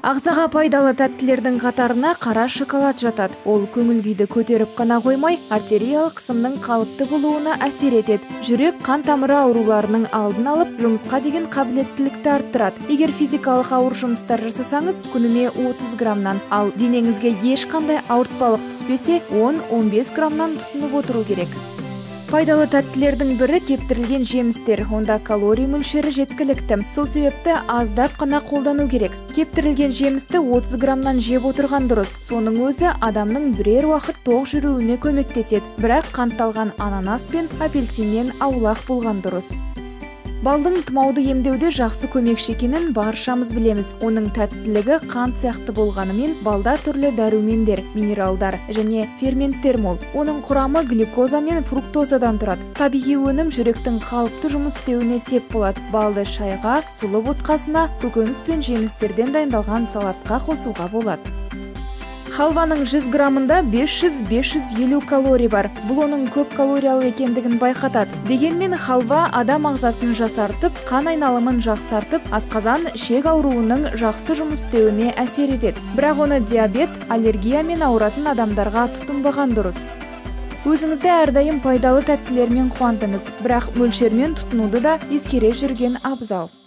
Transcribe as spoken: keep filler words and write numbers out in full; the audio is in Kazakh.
Ағзаға пайдалы тәттілердің қатарына қара шоколад жатады. Ол көңіл күйді көтеріп қана қоймай, артериялық қысымның қалыпты болуына әсер етеді. Жүрек, қан тамыры ауруларының алдын алып, жұмысқа деген қабілеттілікті арттырады. Егер физикалық ауыр жұмыстар жасасаңыз, күніне отыз граммнан, ал денеңізге ешқандай ауыртпалық түспесе, он он бес граммнан тұтынып отыру керек. Пайдалы тәттілердің бірі кептірілген жемістер. Онда калорий мөлшері жеткілікті. Сол себепті аздап қана қолдану керек. Кептірілген жемісті отыз граммнан жеп отырған дұрыс. Соның өзі адамның бірер уақыт тоқ жүруіне көмектеседі. Бірақ қантталған ананас пен апельсиннен аулақ болған дұрыс. Балдың тұмауды емдеуде жақсы көмекші екенін баршамыз білеміз. Оның тәттілігі қант сияқты болғанымен, балда түрлі дәрумендер, минералдар және ферменттер мол. Оның құрамы глюкоза мен фруктозадан тұрады. Табиғи өнім жүректің қалыпты жұмыс істеуіне сеп болады. Балды шайға, сұлы ботқасына, көкөніс пен жемістерден дайындалған салатқа қосуға болады. Халваның жүз граммында бес жүз бес жүз елу калорий бар. Бұл оның көп калориялы екендігін байқатады. Дегенмен халва адам ағзасын жасартып, қан айналымын жақсартып, асқазан, ішек ауруының жақсы жұмыс істеуіне әсер етеді. Бірақ оны диабет, аллергиямен ауыратын адамдарға тұтынбаған дұрыс. Өзіңізді әрдайым пайдалы тәттілермен қуантыңыз, бірақ мөлшермен тұтынуды да ескере жүрген абзал.